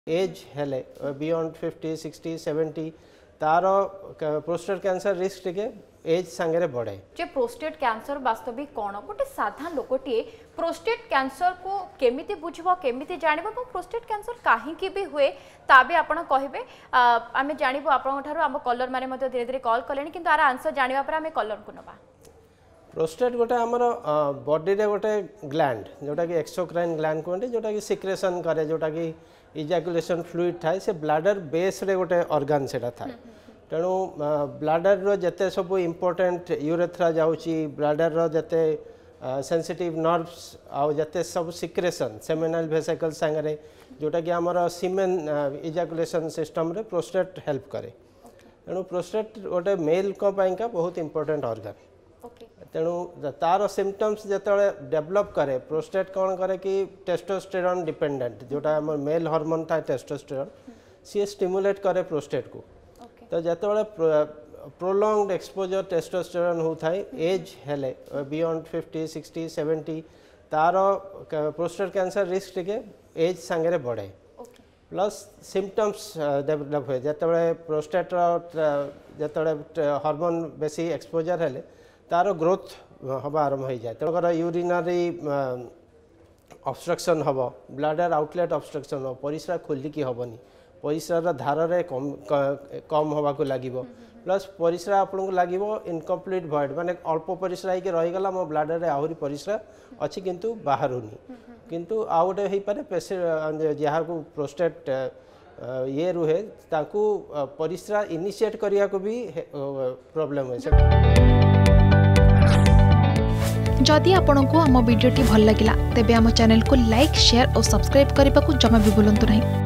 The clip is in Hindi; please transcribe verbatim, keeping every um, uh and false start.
एज हेले बियॉन्ड फिफ्टी सिक्सटी सेवेंटी तार प्रोस्टेट कैंसर रिस्क टिके एज सांगे बढ़े जे प्रोस्टेट कैंसर वास्तविक कौन गोटे साधा लोकटे प्रोस्टेट कैंसर को केमिति बुझबो केमिति जानिबो और प्रोस्टेट कैंसर काहेकि भी हुए ताबे आपण कहिबे आमे जानिबो आपण थारो हम कलर माने मते धीरे धीरे कॉल कलेनी किंतु आरा आंसर जानिबा पर आमे कलर को नबा। प्रोस्टेट गोटे आमर बॉडी रे गोटे ग्लैंड जोटा कि एक्सोक्राइन ग्लैंड कहते जोटा कि सिक्रेशन करे जोटा कि इजाकुलेशन फ्लूइड थाए से ब्लाडर बेस रे गोटे ऑर्गन सेटा थाए तेणु ब्लाडर रो जते सब इम्पोर्टेंट यूरेथ्रा जाउची ब्लाडर रो जते सेंसिटिव नर्व्स आउ जते सब सिक्रेशन सेमिनल वेसिकल संगे जोटा कि आमर सीमेन इजाकुलेशन सिस्टम रे प्रोस्टेट हेल्प करे तेणु प्रोस्टेट गोटे मेल को पाइका बहुत इम्पोर्टेंट ऑर्गन तेणु तार सिम्पटम्स जिते डेवलप करे प्रोस्टेट कौन करे कि टेस्टोस्टेरोन डिपेंडेंट जोटा आम मेल हार्मोन था टेस्टोस्टेरोन सी स्टिमुलेट करे प्रोस्टेट को तो जिते प्रोलॉन्ग्ड एक्सपोजर टेस्टोस्टेरोन होता है एज हेले बियॉन्ड फिफ्टी सिक्सटी सेवेंटी तार प्रोस्टेट कैंसर रिस्क टिके एज सांगे बढ़े प्लस सिम्पटम्स डेवलप हुए जिते प्रोस्टेट जिते हार्मोन बेसी एक्सपोजर हेले तार ग्रोथ हवा आरंभ हो जाए तेणुकर यूरिनरी ऑब्स्ट्रक्शन हम ब्लाडर आउटलेट ऑब्स्ट्रक्शन हम परिस्रा खोलिकी हेनी परिस्रार धारे कम कम हवा को लगे प्लस परिस्रा आपको लगे इनकम्प्लीट भॉइड माने अल्प परिस्रा होकर रहीगला मो ब्लाडर आहरी परिस्रा अच्छी किंतु बाहरुनी किंतु आउ गोटे हो पारे पेशेंट जहाँ को प्रोस्टेट ये रुहे ताकू परिस्रा इनिशिएट करिया को भी प्रॉब्लम है। जदि आपंक आम भिडी भल लगा तेब आम चैनल को लाइक शेयर और सब्सक्राइब करने को जमा भी भूलु नहीं।